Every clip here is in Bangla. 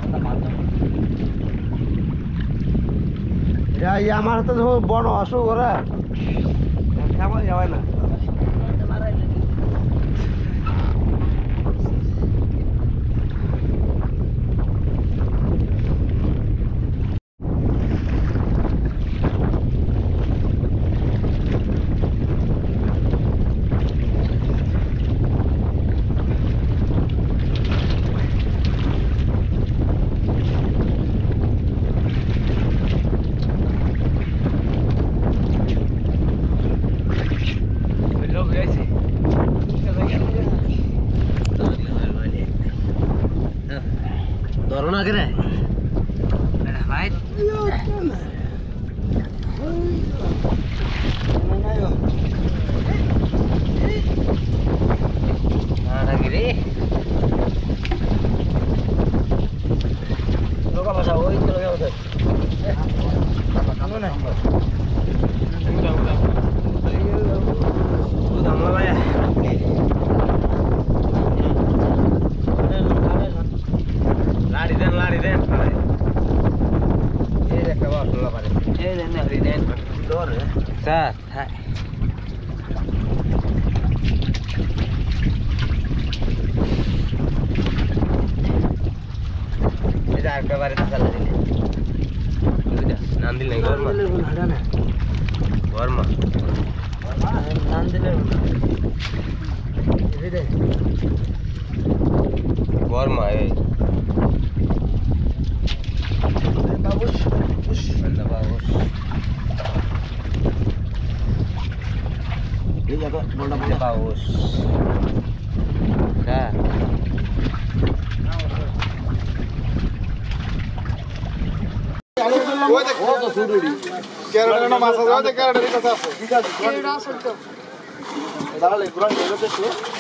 আমার হাতে বড় অসুখ ওরা কেমন যাবে না ধরো না কেন ভাই lari den ini dekat bawah dulu apa ini lari den dor ya sah hai ini ada kabar tak salah ini sudah nandil nih gorma gorma nandil ini deh gorma bagus bagus ini jago bola bagus dah ও তো সুদুরি ক্যারেটের না মাছ আছে ক্যারেটের কাছে আছে ঠিক আছে এটা আছে তো দাঁড়ালে পুরো নিয়ে যাচ্ছে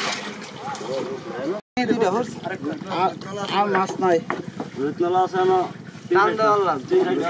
এই দুটো হর্স আর মাছ নাই রুতলা আছে না টান দেওয়ার